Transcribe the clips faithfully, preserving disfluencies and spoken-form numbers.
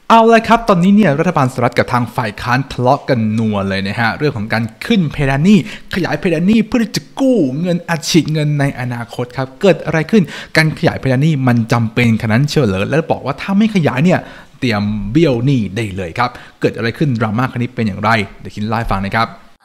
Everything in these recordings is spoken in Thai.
เอาละครับตอนนี้เนี่ยรัฐบาลสหรัฐกับทางฝ่ายค้านทะเลาะกันนัวเลยนะฮะเรื่องของการขึ้นเพดานหนี้ขยายเพดานหนี้เพื่อจะกู้เงินอัดฉีดเงินในอนาคตครับเกิดอะไรขึ้นการขยายเพดานหนี้มันจำเป็นขนาดนั้นเชียวเหรอแล้วบอกว่าถ้าไม่ขยายเนี่ยเตรียมเบี้ยวหนี้ได้เลยครับเกิดอะไรขึ้นดราม่าครั้งนี้เป็นอย่างไรเดี๋ยวคินไล่ฟังนะครับ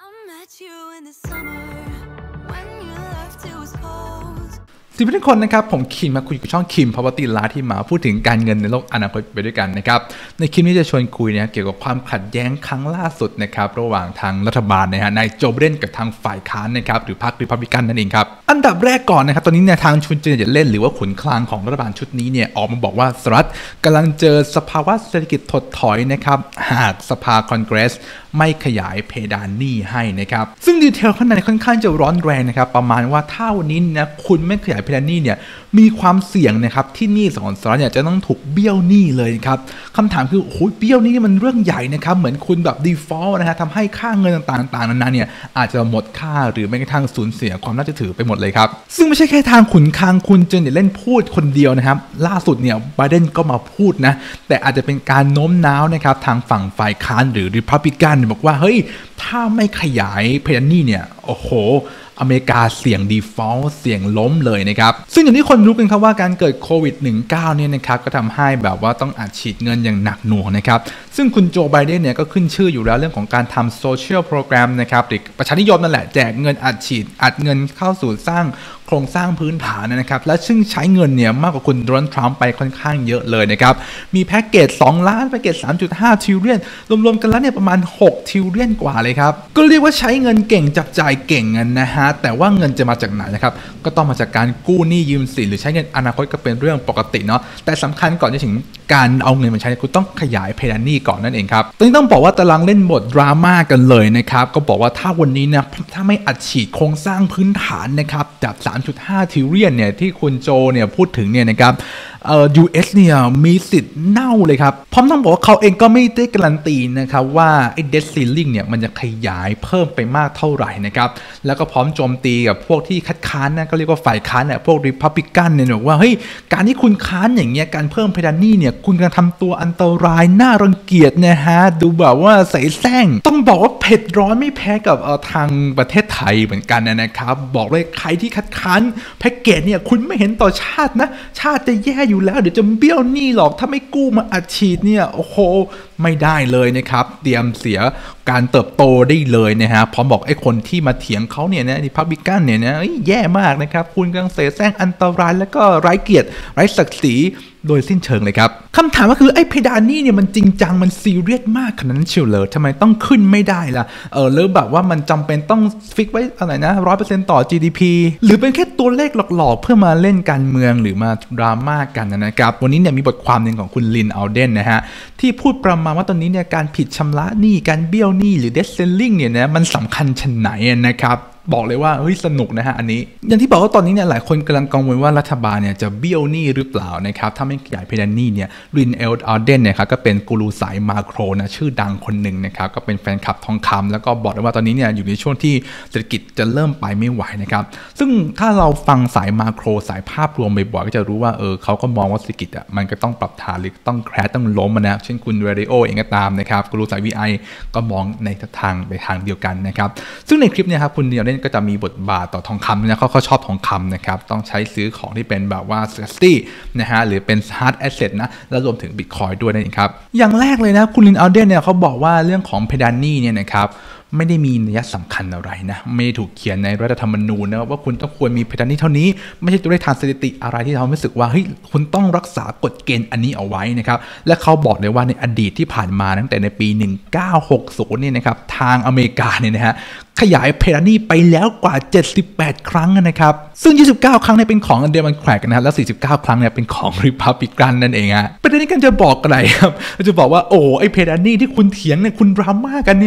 สวัสดีทุกคนนะครับผมคิมมาคุยกับช่องคิมพาวเวอร์ตี้ไลฟ์ที่มาพูดถึงการเงินในโลกอนาคตไปด้วยกันนะครับในคลิปนี้จะชวนคุยเนี่ยเกี่ยวกับความขัดแย้งครั้งล่าสุดนะครับระหว่างทางรัฐบาลนะฮะนายโจไบเดนกับทางฝ่ายค้านนะครับหรือพรรครีพับลิกันนั่นเองครับอันดับแรกก่อนนะครับตอนนี้เนี่ยทางชุนเจเน็ตเล่นหรือว่าขุนคลังของรัฐบาลชุดนี้เนี่ยออกมาบอกว่าสหรัฐกำลังเจอสภาวะเศรษฐกิจถดถอยนะครับหากสภาคอนเกรสไม่ขยายเพดานหนี้ให้นะครับซึ่งดีเทลข้างในค่อนข้างจะร้อนแรงนะครับประมาณว่าถ้าวันนี้นะคุณไม่ขยายเพดานหนี้เนี่ยมีความเสี่ยงนะครับที่หนี้ของสหรัฐเนี่ยจะต้องถูกเบี้ยวหนี้เลยครับคำถามคือโอ้ยเบี้ยวหนี้นี่มันเรื่องใหญ่นะครับเหมือนคุณแบบ default นะฮะทำให้ค่าเงินต่างๆนานาเนี่ยอาจจะหมดค่าหรือแม้กระทั่งสูญเสียความน่าเชื่อถือไปหมดเลยครับซึ่งไม่ใช่แค่ทางขุนคลังคุณเจเน็ตเล่นพูดคนเดียวนะครับล่าสุดเนี่ยไบเดนก็มาพูดนะแต่อาจจะเป็นการโน้มน้าวนะครับทางฝั่งฝ่ายค้านหรือ Republican บอกว่าเฮ้ยถ้าไม่ขยายเพดานหนี้เนี่ยโอ้โหอเมริกาเสี่ยง default เสี่ยงล้มเลยนะครับซึ่งอย่างที่คนรู้กันครับว่าการเกิดโควิด สิบเก้า เนี่ยนะครับก็ทำให้แบบว่าต้องอัดฉีดเงินอย่างหนักหน่วงนะครับซึ่งคุณโจไบเดนเนี่ยก็ขึ้นชื่ออยู่แล้วเรื่องของการทำ social program นะครับหรือประชานิยมนั่นแหละแจกเงินอัดฉีดอัดเงินเข้าสู่สร้างโครงสร้างพื้นฐานนะครับและซึ่งใช้เงินเนี่ยมากกว่าคุณโดนัลด์ทรัมป์ไปค่อนข้างเยอะเลยนะครับมีแพ็กเกจสองล้านแพ็กเกจ สามจุดห้า ทริลเลียนรวมๆกันแล้วเนี่ยประมาณหกทริลเลียนกว่าเลยครับก็เรียกว่าใช้เงินเก่งจับจ่ายเก่งกันนะฮะแต่ว่าเงินจะมาจากไหนนะครับก็ต้องมาจากการกู้หนี้ยืมสินหรือใช้เงินอนาคตก็เป็นเรื่องปกติเนาะแต่สำคัญก่อนจะถึงการเอาเงินมาใช้คุณต้องขยายเพดานหนี้ก่อนนั่นเองครับตอนนี้ต้องบอกว่าตารางเล่นบทดราม่ากันเลยนะครับก็บอกว่าถ้าวันนี้นะถ้าไม่อัดฉีดโครงสร้างพื้นฐานนะครับจาก สามจุดห้า ทริลเลียนเนี่ยที่คุณโจเนี่ยพูดถึงเนี่ยนะครับเอ่อ ยู เอส เนี่ยมีสิทธิ์เน่าเลยครับพร้อมทั้งบอกว่าเขาเองก็ไม่ได้การันตีนะครับว่าไอ้ debt ceiling เนี่ยมันจะขยายเพิ่มไปมากเท่าไหร่นะครับแล้วก็พร้อมโจมตีกับพวกที่คัดค้านนะก็เรียกว่าฝ่ายค้านเนี่ยพวก Republican เนี่ยบอกว่าเฮ้ยการที่คุณค้านอย่างเงี้ยการเพิ่มเพดานหนี้เนี่ยคุณกำลังทำตัวอันตรายน่ารังเกียจนะฮะดูแบบว่าใส่แซงต้องบอกว่าเผ็ดร้อนไม่แพ้กับเอ่อทางประเทศไทยเหมือนกันนะครับบอกเลยใครที่คัดค้านแพ็กเกจเนี่ยคุณไม่เห็นต่อชาตินะชาติจะแย่อยู่แล้วเดี๋ยวจะเบี้ยวหนี้หรอกถ้าไม่กู้มาอัดฉีดเนี่ยโอ้โหไม่ได้เลยนะครับเตรียมเสียการเติบโตได้เลยนะฮะพร้อมบอกไอ้คนที่มาเถียงเขาเนี่ยนะริพับลิกันเนี่ยนะแย่มากนะครับคุณกำลังเสแสร้งอันตรายแล้วก็ไร้เกียรติไร้ศักดิ์ศรีโดยสิ้นเชิงเลยครับคำถามก็คือไอ้เพดานหนี้เนี่ยมันจริงจังมันซีเรียสมากขนาดนั้นเชียวเลยทำไมต้องขึ้นไม่ได้ล่ะเออหรือแบบว่ามันจำเป็นต้องฟิกไว้อะไรนะ ร้อยเปอร์เซ็นต์ ต่อ จี ดี พี หรือเป็นแค่ตัวเลขหลอกๆเพื่อมาเล่นการเมืองหรือมาดราม่ากันนะครับวันนี้เนี่ยมีบทความหนึ่งของคุณลินอัลเดนนะฮะที่พูดประมาณว่าตอนนี้เนี่ยการผิดชำระหนี้การเบี้ยวหนี้หรือ debt ceiling เนี่ยนะมันสำคัญชนไหนนะครับบอกเลยว่าเฮ้ยสนุกนะฮะอันนี้อย่างที่บอกว่าตอนนี้เนี่ยหลายคนกำลังกังวลว่ารัฐบาลเนี่ยจะเบี้ยวหนี้หรือเปล่านะครับถ้าไม่ขยายเพดานหนี้เนี่ยรินเอลอาร์เดนเนี่ยครับก็เป็นกูรูสายมาโครนะชื่อดังคนหนึ่งนะครับก็เป็นแฟนคลับทองคำแล้วก็บอกเลยว่าตอนนี้เนี่ยอยู่ในช่วงที่เศรษฐกิจจะเริ่มไปไม่ไหวนะครับซึ่งถ้าเราฟังสายมาโครสายภาพรวมบ่อยๆก็จะรู้ว่าเออเขาก็มองว่าเศรษฐกิจอ่ะมันก็ต้องปรับฐานหรือต้องแคร์ต้องล้มนะเช่นคุณเรดิโอเองก็ตามนะครับกูรูสาย วี ไอ ก็มองในทางไปทางเดียวกันนะครับซึ่งในคลิปเนี่ยครับคุณเดียวเล่นก็จะมีบทบาทต่อทองคำนะเขาเขาชอบทองคำนะครับต้องใช้ซื้อของที่เป็นแบบว่า scarcity นะฮะหรือเป็น hard asset นะแล้วรวมถึง Bitcoin ด้วยนั่นเองครับอย่างแรกเลยนะคุณลินอัลเดนเนี่ยเขาบอกว่าเรื่องของเพดานหนี้เนี่ยนะครับไม่ได้มีนัยสำคัญอะไรนะไม่ได้ถูกเขียนในรัฐธรรมนูญนะว่าคุณต้องควรมีเพดานหนี้เท่านี้ไม่ใช่ตัวเลขทางสถิติอะไรที่ทำให้รู้สึกว่าเฮ้ยคุณต้องรักษากฎเกณฑ์อันนี้เอาไว้นะครับและเขาบอกเลยว่าในอดีตที่ผ่านมาตั้งแต่ในปีหนึ่งเก้าหกศูนย์เนี่ยนะครับทางอเมริกาเนี่ยนะฮะขยายเพดานหนี้ไปแล้วกว่าเจ็ดสิบแปดครั้งนะครับซึ่งยี่สิบเก้าครั้งเนี่ยเป็นของเดโมแครตนะครับแล้วสี่สิบเก้าครั้งเนี่ยเป็นของริพับลิกันนั่นเองฮะประเด็นนี้กันจะบอกอะไรครับจะบอกว่าโอ้ไอ้เพดานหนี้ที่คุณเถียงเนี่ยคุณดราม่ากันเนี่ย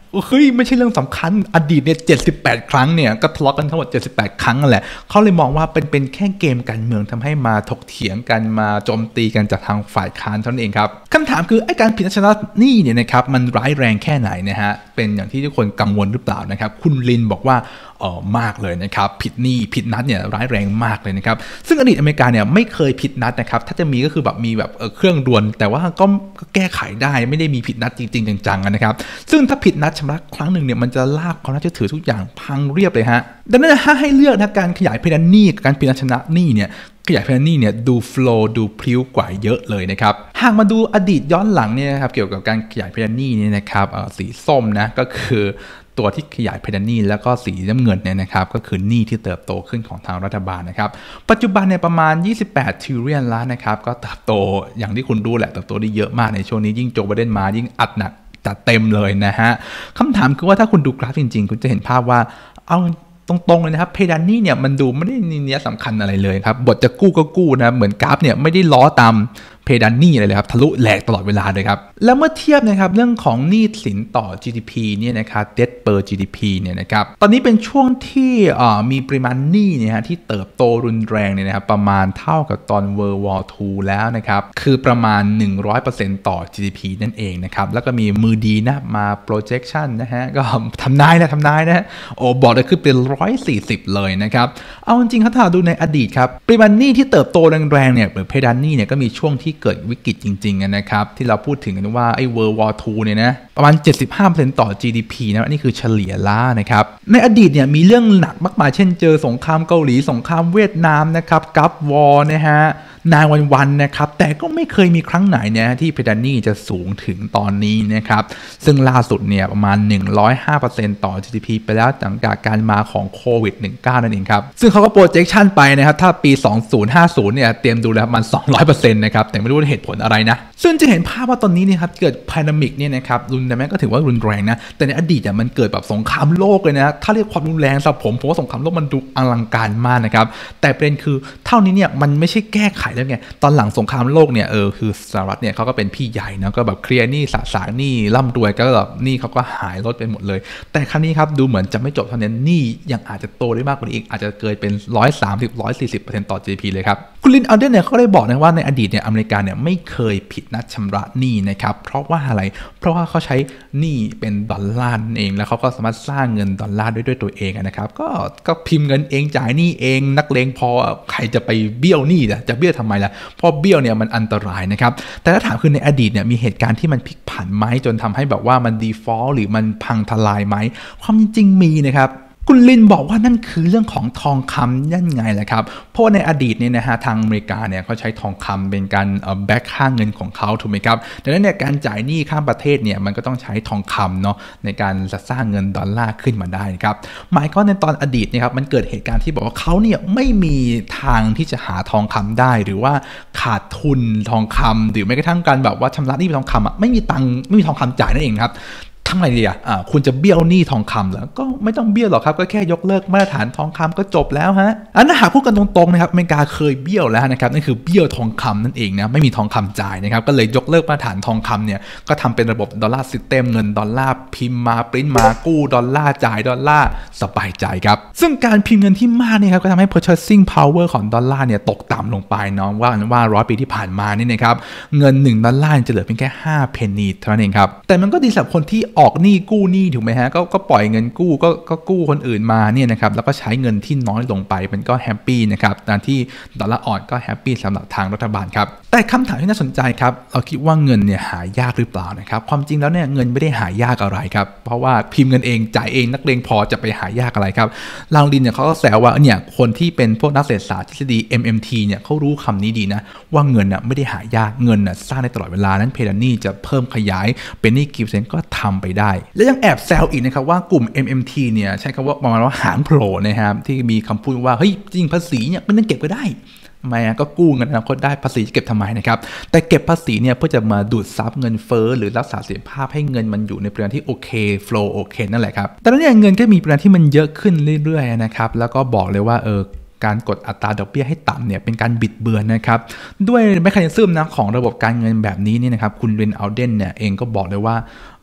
เฮ้ยไม่ใช่เรื่องสำคัญอดีตเนี่ยเจ็ดสิบแปดครั้งเนี่ยก็ทะเลาะกันทั้งหมดเจ็ดสิบแปดครั้งนั่นแหละเขาเลยมองว่าเป็นเป็นแค่เกมการเมืองทำให้มาถกเถียงกันมาโจมตีกันจากทางฝ่ายค้านเท่านั้นเองครับคำถามคือไอ้การผิดนัดชำระหนี้เนี่ยนะครับมันร้ายแรงแค่ไหนนะฮะเป็นอย่างที่ทุกคนกังวลหรือเปล่านะครับคุณลินบอกว่าเออมากเลยนะครับผิดหนี้ผิดนัดเนี่ยร้ายแรงมากเลยนะครับซึ่งอดีตอเมริกาเนี่ยไม่เคยผิดนัดนะครับถ้าจะมีก็คือแบบมีแบบเออเครื่องด่วนแต่ว่าก็ก็แก้ไขได้ไม่ได้มีผิดนัดจริงๆจังๆนะครับซึ่งถ้าผิดนัดชำระครั้งหนึ่งเนี่ยมันจะลากความน่าเชื่อถือทุกอย่างพังเรียบเลยฮะดังนั้นถ้าให้เลือกนะการขยายเพดานหนี้กับการผิดนัดชำระหนี้เนี่ยขยายเพดานหนี้เนี่ยดูโฟลว์ดูพลิ้วกว่าเยอะเลยนะครับหากมาดูอดีตย้อนหลังเนี่ยนะครับเกี่ยวกับการขยายเพดานหนี้เนี่ยนะครับสีส้มนะก็คือตัวที่ขยายเพดานหนี้แล้วก็สีน้ำเงินเนี่ยนะครับก็คือหนี้ที่เติบโตขึ้นของทางรัฐบาลนะครับปัจจุบันเนี่ยประมาณยี่สิบแปด trillion ล้านนะครับก็เติบโตอย่างที่คุณรู้แหละเติบโตได้เยอะมากในช่วงนี้ยิ่งโจไบเดนมายิ่งอัดหนักจัดเต็มเลยนะฮะคำถามคือว่าถ้าคุณดูกราฟจริงๆคุณจะเห็นภาพว่าเอาตรงๆเลยนะครับเพดานหนี้เนี่ยมันดูไม่ได้มีนัยสำคัญอะไรเลยครับบทจะกู้ก็กู้นะเหมือนกราฟเนี่ยไม่ได้ล้อตามเพดานหนี้อะไรเลยครับทะลุแหลกตลอดเวลาเลยครับแล้วเมื่อเทียบนะครับเรื่องของหนี้สินต่อ จี ดี พี เนี่ยนะครับ debt per จี ดี พี เนี่ยนะครับตอนนี้เป็นช่วงที่มีปริมาณหนี้เนี่ยฮะที่เติบโตรุนแรงเนี่ยนะครับประมาณเท่ากับตอน World War ทู แล้วนะครับคือประมาณ หนึ่งร้อยเปอร์เซ็นต์ ต่อ จี ดี พี นั่นเองนะครับแล้วก็มีมือดีนะมา projection นะฮะก็ทำนายนะทำนายนะโอ้บอกเลยคือเป็นหนึ่งร้อยสี่สิบเลยนะครับเอาจริงๆถ้าดูในอดีตครับปริมาณหนี้ที่เติบโตแรงๆเนี่ยหรือเพดานหนี้เนี่ยก็มีช่วงที่เกิดวิกฤตจริงๆนะครับที่เราพูดถึงกันว่าไอ้ World War ทู เนี่ยนะประมาณ เจ็ดสิบห้าเปอร์เซ็นต์ ต่อ จี ดี พี นะนี่คือเฉลี่ยล้านะครับในอดีตเนี่ยมีเรื่องหนักมากมายเช่นเจอสงครามเกาหลีสงครามเวียดนามนะครับกัฟวอร์นะฮะนายวันวันนะครับแต่ก็ไม่เคยมีครั้งไหนเนี่ยที่เพดานหนี้จะสูงถึงตอนนี้นะครับซึ่งล่าสุดเนี่ยประมาณ หนึ่งร้อยห้าเปอร์เซ็นต์ ต่อ จี ดี พี ไปแล้วหลังจากการมาของโควิด สิบเก้า นั่นเองครับซึ่งเขาก็โปรเจคชั่นไปนะครับถ้าปีสองพันห้าสิบเนี่ยเตรียมดูแล้วมัน สองร้อยเปอร์เซ็นต์ นะครับแต่ไม่รู้เหตุผลอะไรนะซึ่งจะเห็นภาพว่าตอนนี้เนี่ยครับเกิดแพนดมิกเนี่ยนะครับรุนแรงก็ถือว่ารุนแรงนะแต่ในอดีตเนี่ยมันเกิดแบบสงครามโลกเลยนะถ้าเรียกความรุนแรงสำหรับผมผมว่าสงครามโลกมันดูอลังการมากนะครับแต่ประเด็นคือเท่านี้เนี่ยมันไม่ใช่แก้ไขแล้วไงตอนหลังสงครามโลกเนี่ยเออคือสหรัฐเนี่ยเขาก็เป็นพี่ใหญ่นะก็แบบเคลียร์หนี้สะสางหนี้ร่ำรวยก็แบบหนี้เขาก็หายลดไปหมดเลยแต่ครั้งนี้ครับดูเหมือนจะไม่จบเท่านั้นหนี้ยังอาจจะโตได้มากกว่านี้อีกอาจจะเกิดเป็น หนึ่งร้อยสามสิบ หนึ่งร้อยสี่สิบเปอร์เซ็นต์ ต่อ จี ดี พี เลยครับคุณลินอัลเดนเนี่ยเขาได้บอกนะว่าในอดีตเนี่ยอเมริกาเนี่ยไม่เคยผิดนัดชำระหนี้นะครับเพราะว่าอะไรเพราะว่าเขาใช้หนี้เป็นดอลลาร์เองแล้วเขาก็สามารถสร้างเงินดอลลาร์ด้วยด้วยตัวเองนะครับก็ก็พิมพ์เงินเองจ่ายหนี้เองนักเลงพอใครจะไปเบี้ยวหนี้ล่ะจะเบี้ยวทำไมล่ะเพราะเบี้ยวเนี่ยมันอันตรายนะครับแต่ถ้าถามคือในอดีตเนี่ยมีเหตุการณ์ที่มันพลิกผันไหมจนทำให้แบบว่ามัน default หรือมันพังทลายไหมความจริงมีนะครับคุณลินบอกว่านั่นคือเรื่องของทองคำนั่นไงแหละครับเพราะในอดีตเนี่ยนะฮะทางอเมริกาเนี่ยเขาใช้ทองคำเป็นการแบ็กค่าเงินของเขาถูกไหมครับดังนั้นเนี่ยการจ่ายหนี้ข้ามประเทศเนี่ยมันก็ต้องใช้ทองคำเนาะในการสร้างเงินดอลลาร์ขึ้นมาได้ครับหมายก็ในตอนอดีตนะครับมันเกิดเหตุการณ์ที่บอกว่าเขาเนี่ยไม่มีทางที่จะหาทองคำได้หรือว่าขาดทุนทองคำหรือแม้กระทั่งการแบบว่าชำระหนี้เป็นทองคำอ่ะไม่มีตังไม่มีทองคำจ่ายนั่นเองครับทำไงดีอ่ะคุณจะเบี้ยวหนี้ทองคำแล้วก็ไม่ต้องเบี้ยวหรอกครับก็แค่ยกเลิกมาตรฐานทองคำก็จบแล้วฮะอันนั้นหากพูดกันตรงๆนะครับอเมริกาเคยเบี้ยวแล้วนะครับนั่นคือเบี้ยวทองคำนั่นเองนะไม่มีทองคำจ่ายนะครับก็เลยยกเลิกมาตรฐานทองคำเนี่ยก็ทำเป็นระบบดอลลาร์ซิสเต็มเงินดอลลาร์พิมพ์มาปริ้นมากู้ดอลลาร์จ่ายดอลลาร์สบายใจครับซึ่งการพิมพ์เงินที่มากเนี่ยครับก็ทำให้ purchasing power ของดอลลาร์เนี่ยตกต่ำลงไปเนาะว่าว่าร้อยปีที่ผ่านมานี่นะครับเงินหนึ่งดอลลาร์จะเหลือเพียงแค่ห้าเพนนีเท่านั้นเองครับแต่มันก็ดีสำหรับคนที่ออกหนี้กู้หนี้ถูกไหมฮะก็ก็ปล่อยเงินกู้ก็ก็กู้คนอื่นมาเนี่ยนะครับแล้วก็ใช้เงินที่น้อยลงไปมันก็แฮปปี้นะครับตามที่ดอลลาร์อ่อนก็แฮปปี้สำหรับทางรัฐบาลครับแต่คำถามที่น่าสนใจครับเราคิดว่าเงินเนี่ยหายากหรือเปล่านะครับความจริงแล้วเนี่ยเงินไม่ได้หายากอะไรครับเพราะว่าพิมพ์เงินเองจ่ายเองนักเลงพอจะไปหายากอะไรครับลางลินเนี่ยเขาก็แซวว่าเนี่ยคนที่เป็นพวกนักเศรษฐศาสตร์ทฤษฎี เอ็ม เอ็ม ที เนี่ยเขารู้คำนี้ดีนะว่าเงินน่ะไม่ได้หายากเงินน่ะสร้างได้ตลอดเวลานั้นเพดานหนี้จะเพิ่มขยายเป็นหนี้กี่เปอร์เซ็นต์ก็ทำไปได้และยังแอบแซวอีกนะครับว่ากลุ่ม เอ็ม เอ็ม ที เนี่ยใช้คำว่าประมาณว่าหางโผล่นะครับที่มีคำพูดว่าเฮ้ยจริงภาษีเนี่ยไม่ต้องเก็บก็ได้ทำไมก็กู้เงินอนาคตได้ภาษีจะเก็บทำไมนะครับแต่เก็บภาษีเนี่ยเพื่อจะมาดูดซับเงินเฟ้อหรือรักษาเสถียรภาพให้เงินมันอยู่ในปริมาณที่โอเคโฟลว์โอเคนั่นแหละครับแต่แล้วเนี่ยเงินก็มีปริมาณที่มันเยอะขึ้นเรื่อยๆนะครับแล้วก็บอกเลยว่าเออการกดอัตราดอกเบี้ยให้ต่ำเนี่ยเป็นการบิดเบือนนะครับด้วยแมคานิซึมนะของระบบการเงินแบบนี้นี่นะครับคุณเรนอัลเดนเนี่ยเองก็บอกเลยว่า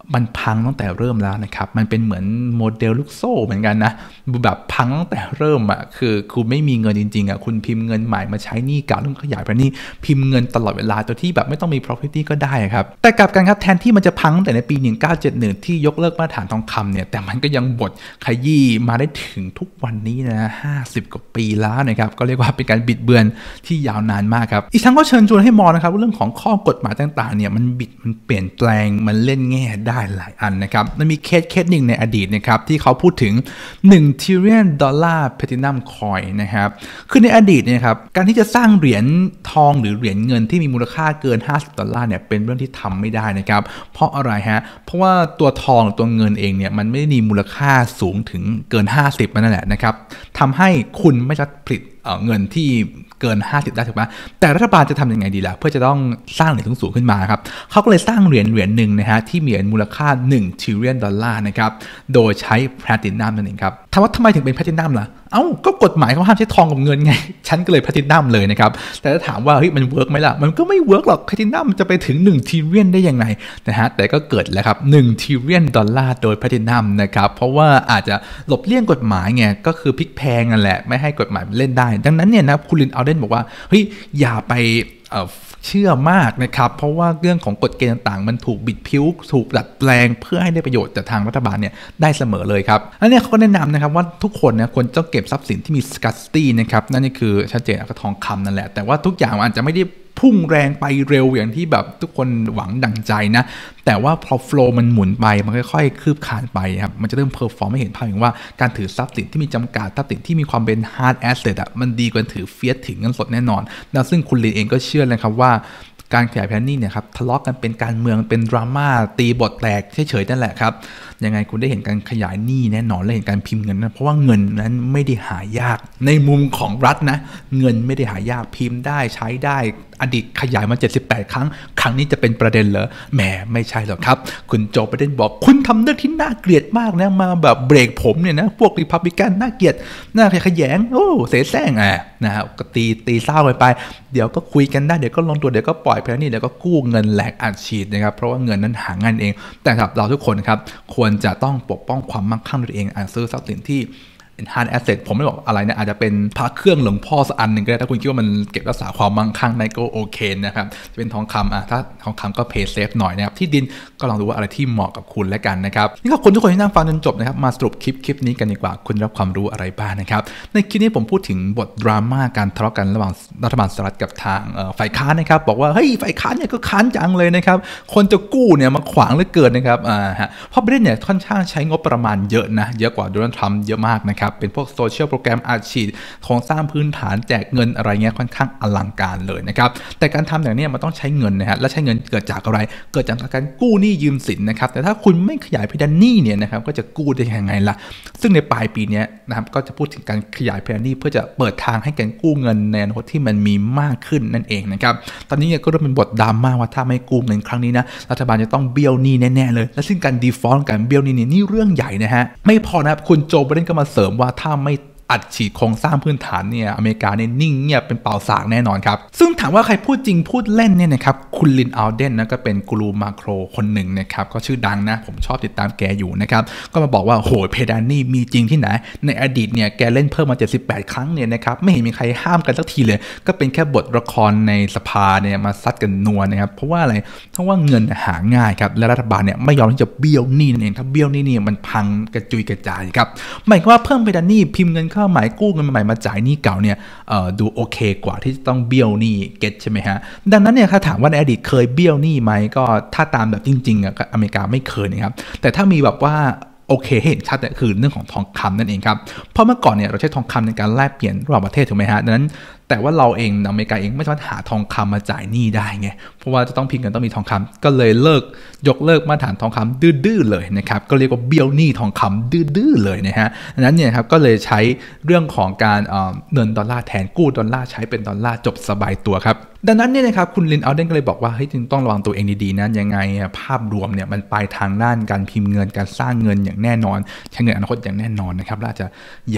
มันพังตั้งแต่เริ่มแล้วนะครับมันเป็นเหมือนโมเดลลูกโซ่เหมือนกันนะแบบพังตั้งแต่เริ่มอ่ะคือคุณไม่มีเงินจริงๆอ่ะคุณพิมพ์เงินใหม่มาใช้หนี้เก่าต้องขยายไปนี่พิมพ์เงินตลอดเวลาตัวที่แบบไม่ต้องมี property ก็ได้ครับแต่กลับกันครับแทนที่มันจะพังแต่ในปีหนึ่งเก้าเจ็ดหนึ่งที่ยกเลิกมาตรฐานทองคำเนี่ยแต่มันก็ยังบดขยี้มาได้ถึงทุกวันนี้นะห้าสิบกว่าปีแล้วนะครับก็เรียกว่าเป็นการบิดเบือนที่ยาวนานมากครับอีกทั้งก็เชิญชวนให้มองนะครับเรื่องของข้อกฎหมายต่างๆเนี่ยมันบิดมันเปลี่ยนแปลงมันเล่นแง่ได้หลายอันนะครับมันมีเคสเคสหนึ่งในอดีตนะครับที่เขาพูดถึงหนึ่ง trillion ดอลลาร์ platinum coin นะครับคือในอดีตเนี่ยครับการที่จะสร้างเหรียญทองหรือเหรียญเงินที่มีมูลค่าเกินห้าสิบดอลลาร์เนี่ยเป็นเรื่องที่ทำไม่ได้นะครับเพราะอะไรฮะเพราะว่าตัวทองหรือตัวเงินเองเนี่ยมันไม่ได้มีมูลค่าสูงถึงเกินห้าสิบนั่นแหละนะครับทำให้คุณไม่สามารถผลิตเงินที่เกินห้าสิบได้ถูกไหมแต่รัฐบาลจะทำยังไงดีล่ะเพื่อจะต้องสร้างเหรียญสูงขึ้นมาครับเขาก็เลยสร้างเหรียญเหรียญหนึ่งนะฮะที่มีมูลค่าหนึ่ง trillion ดอลลาร์นะครับโดยใช้แพลตินัมนั่นเองครับถามว่าทำไมถึงเป็นแพลตินัมล่ะเอ้าก็กฎหมายเขาห้ามใช้ทองกับเงินไงฉันก็เลยแพลตินัมเลยนะครับแต่ถ้าถามว่าเฮ้ยมันเวิร์กไหมล่ะมันก็ไม่เวิร์กหรอกแพลตินัมจะไปถึงหนึ่ง trillion ได้ยังไงนะฮะแต่ก็เกิดแล้วครับหนึ่ง trillion ดอลลาร์โดยแพลตินัมนะครับเพราะว่าอาจจะหลบเลี่ยงกฎหมายไงก็คือพลิกแพงนั่นแหละไม่ให้กฎหมายมันเล่นได้ดังนั้นเนี่ยนะคุณลินอัลเดนบอกว่าเฮ้ยอย่าไปเชื่อมากนะครับเพราะว่าเรื่องของกฎเกณฑ์ต่างๆมันถูกบิดผิวถูกดัดแปลงเพื่อให้ได้ประโยชน์จากทางรัฐบาลเนี่ยได้เสมอเลยครับแล้วเนี่ยเขาก็แนะนำนะครับว่าทุกคนเนี่ยควรต้องเก็บทรัพย์สินที่มี scarcity นะครับนั่นนี่คือชัดเจนก็ทองคำนั่นแหละแต่ว่าทุกอย่างอาจจะไม่ได้พุ่งแรงไปเร็วอย่างที่แบบทุกคนหวังดั่งใจนะแต่ว่าพอโฟลว์มันหมุนไปมันค่อยๆคืบคลานไปครับมันจะเริ่มเพอร์ฟอร์มให้เห็นภาพอย่างว่าการถือทรัพย์สินที่มีจำกัดทรัพย์สินที่มีความเป็น hard asset อ่ะมันดีกว่าถือเฟียสถือเงินสดแน่นอนแล้วซึ่งคุณลินเองก็เชื่อเลยครับว่าการขยายแพลนนี่เนี่ยครับทะเลาะกันเป็นการเมืองเป็นดราม่าตีบทแตกเฉยๆนั่นแหละครับยังไงคุณได้เห็นการขยายหนี้แน่นอนและเห็นการพิมพ์เงินนะเพราะว่าเงินนั้นไม่ได้หายากในมุมของรัฐนะเงินไม่ได้หายากพิมพ์ได้ใช้ได้อดีตขยายมาเจ็ดสิบแปดครั้งครั้งนี้จะเป็นประเด็นเหรอแหมไม่ใช่หรอกครับคุณโจไบเดนบอกคุณทำเรื่องที่น่าเกลียดมากนะมาแบบเบรกผมเนี่ยนะพวกรีพับลิกันน่าเกลียดน่าขยงโอ้เสแสร้งอ่ะนะครับก็ตีตีเศร้าไปไปเดี๋ยวก็คุยกันได้เดี๋ยวก็ลงตัวเดี๋ยวก็ปล่อยไปนี่เดี๋ยวก็กู้เงินแหลกอัดฉีดนะครับเพราะว่าเงินนั้นหาเงินเองแต่สำหรับเราทุกคนครับควรจะต้องปกป้องความมั่งคั่งตัวเองอาจซื้อทรัพย์สินที่เป็น hard asset ผมไม่บอกอะไรนะอาจจะเป็นพระเครื่องหลวงพ่อสักอันหนึ่งก็ได้ถ้าคุณคิดว่ามันเก็บรักษาความมั่งคั่งได้ก็โอเคนะครับจะเป็นทองคำอ่ะถ้าทองคำก็ pay safe หน่อยนะครับที่ดินก็ลองดูว่าอะไรที่เหมาะกับคุณแล้วกันนะครับนี่ก็คนทุกคนที่นั่งฟังจนจบนะครับมาสรุปคลิปคลิปนี้กันดีกว่าคุณรับความรู้อะไรบ้างนะครับในคลิปนี้ผมพูดถึงบทดราม่าการทะเลาะกันระหว่างรัฐบาลสหรัฐกับทางฝ่ายค้านนะครับบอกว่าเฮ้ยฝ่ายค้านเนี่ยก็ค้านจังเลยนะครับคนจะกู้เนี่ยมาขวางเหลือเกินนะครับอ่าฮะเพราะประเทศเนี่ยค่อนข้างใช้งบประมาณเยอะนะเยอะกว่าโดนัลด์ทรัมป์เยอะมากนะครับเป็นพวกโซเชียลโปรแกรมอาชีพโครงสร้างพื้นฐานแจกเงินอะไรเงี้ยค่อนข้างอลังการเลยนะครับแต่การทำอย่างนี้มันต้องใช้เงินนะฮะและใช้เงินเกิดจากอะไรเกิดจากการกู้หนี้ยืมสินนะครับแต่ถ้าคุณไม่ขยายเพดานหนี้เนี่ยนะครับก็จะกู้ได้ยังไงล่ะซึ่งในปลายปีนี้นะครับก็จะพูดถึงการขยายเพดานหนี้เพื่อจะเปิดทางให้การกู้เงินในอนาคตที่มันมีมากขึ้นนั่นเองนะครับตอนนี้ก็เริ่มเป็นบทดราม่าว่าถ้าไม่กู้เงินครั้งนี้นะรัฐบาลจะต้องเบี้ยวหนี้แน่ๆเลยและซึ่งการ default การเบี้ยวหนี้นี่เรื่องใหญ่นะฮะไม่พอนะครับคุณโจไบเดนก็มาเสริมว่าถ้าไม่อัดฉีดโครงสร้างพื้นฐานเนี่ยอเมริกาเนี่ยนิ่งเงียบเป็นเป่าสากแน่นอนครับซึ่งถามว่าใครพูดจริงพูดเล่นเนี่ยนะครับคุณลินอัลเดนนะก็เป็นกูรูมาโครคนหนึ่งนะครับก็ชื่อดังนะผมชอบติดตามแกอยู่นะครับก็มาบอกว่าโหเพดานนี่มีจริงที่ไหนในอดีตเนี่ยแกเล่นเพิ่มมาเจ็ดสิบแปดครั้งเนี่ยนะครับไม่เห็นมีใครห้ามกันสักทีเลยก็เป็นแค่บทละครในสภาเนี่ยมาซัดกันนัวนะครับเพราะว่าอะไรเพราะว่าเงินหาง่ายครับและรัฐบาลเนี่ยไม่ยอมที่จะเบี้ยวหนี้นั่นเองถ้าเบี้ยวหนี้เนี่ยมันพังกระจุยกระจายครับหมายความว่าเพิ่มเพดานนี่พิมพ์เงินเข้าหมายกู้เงินใหม่มาจ่ายหนี้เก่าเนี่ยดูโอเคกว่าที่จะต้องเบี้ยวหนี้เก็ตใช่ไหมฮะดังนั้นเนี่ยถ้าถามว่าในอดีตเคยเบี้ยวหนี้ไหมก็ถ้าตามแบบจริงๆอ่ะอเมริกาไม่เคยนะครับแต่ถ้ามีแบบว่าโอเคเห็นชัดแต่คือเรื่องของทองคำนั่นเองครับเพราะเมื่อก่อนเนี่ยเราใช้ทองคำในการแลกเปลี่ยนระหว่างประเทศถูกไหมฮะดังนั้นแต่ว่าเราเองอเมริกาเองไม่สามารถหาทองคำมาจ่ายหนี้ได้ไงเพราะว่าจะต้องพิมพ์กันต้องมีทองคำก็เลยเลิกยกเลิกมาตรฐานทองคำดื้อๆเลยนะครับก็เรียกว่าเบี้ยวหนี้ทองคำดื้อๆเลยนะฮะดังนั้นเนี่ยครับก็เลยใช้เรื่องของการเงินดอลลาร์แทนกู้ดอลลาร์ใช้เป็นดอลลาร์จบสบายตัวครับดังนั้นเนี่ยนะครับคุณลินอัลเดนก็เลยบอกว่าเฮ้ยจึงต้องระวังตัวเองดีๆนะยังไงภาพรวมเนี่ยมันไปทางด้านการพิมพ์เงินการสร้างเงินอย่างแน่นอนใช้เงินอนาคตอย่างแน่นอนนะครับและอาจจะยาว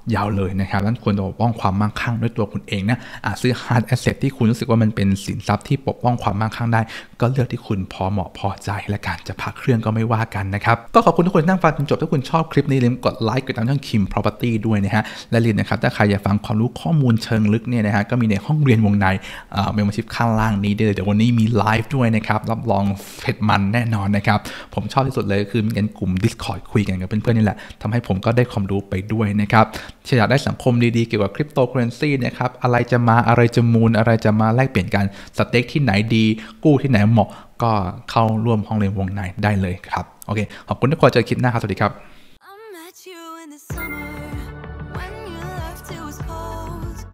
ยาวเลยนะครับนั้นควรจะปกป้องความมั่งคั่งด้วยตัวคุณเองนะอาจซื้อ hard asset ที่คุณรู้สึกว่ามันเป็นสินทรัพย์ที่ปกป้องความมั่งคั่งได้ก็เลือกที่คุณพอเหมาะพอใจและการจะพักเครื่องก็ไม่ว่ากันนะครับก็ขอบคุณทุกคนที่นั่งฟังจนจบถ้าคุณชอบคลิปนี้อย่าลืมกดไลค์กดติดตามช่อง Kim Property ด้วยนะฮะและลืมนะครับถ้าใครอยากฟังความรู้ข้อมูลเชิงลึกเนี่ยนะฮะก็มีในห้องเรียนวงในเอ่อ membership ข้างล่างนี้ได้เลยเดี๋ยววันนี้มีไลฟ์ด้วยนะครับรับรองเผ็ดมันแน่นอนนะครับผมชอบที่สุดเลยคือมีกันกลุ่ม Discord คุยกันกับเพื่อนๆนี่แหละทำให้ผมก็ได้ความรู้ไปด้วยนะครับอยากได้สังคมดีๆเกี่ยวกับคริปโตเคอเรนซีนะครับอะไรจะมาอะไรจะมูลอะไรจะมาแลกเปลี่ยนกันสเต็กที่ไหนดีกู้ที่ไหนเหมาะก็เข้าร่วมห้องเรียนวงในได้เลยครับโอเคขอบคุณทุกคนเจอคลิปหน้าครับสวัสดีครับ